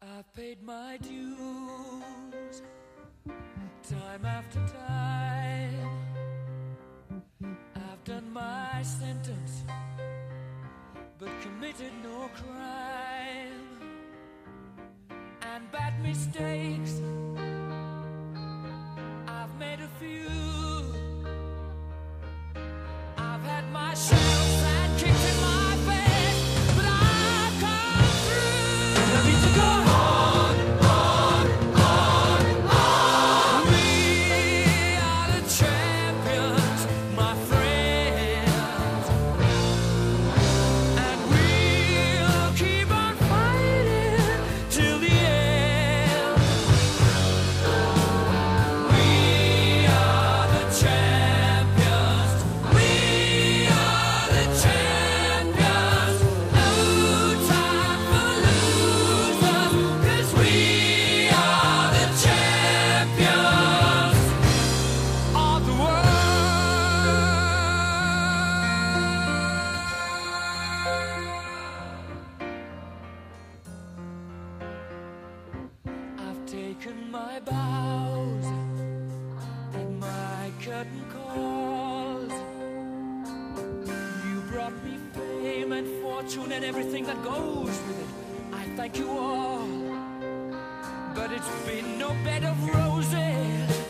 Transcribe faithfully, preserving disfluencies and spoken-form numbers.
I've paid my dues, time after time. I've done my sentence, but committed no crime. And bad mistakes, I've made a few. I've had my shells and kicks in my face, but I've come through. I need to go on, on, on, on. We are the champions, my friends, and we'll keep on fighting till the end. We are the champions. We are the champions. No time for losers, 'cause we are the champions of the world. I've taken my bows and my curtain calls. You brought me fame and fortune and everything that goes with it. I thank you all, but it's been no bed of roses.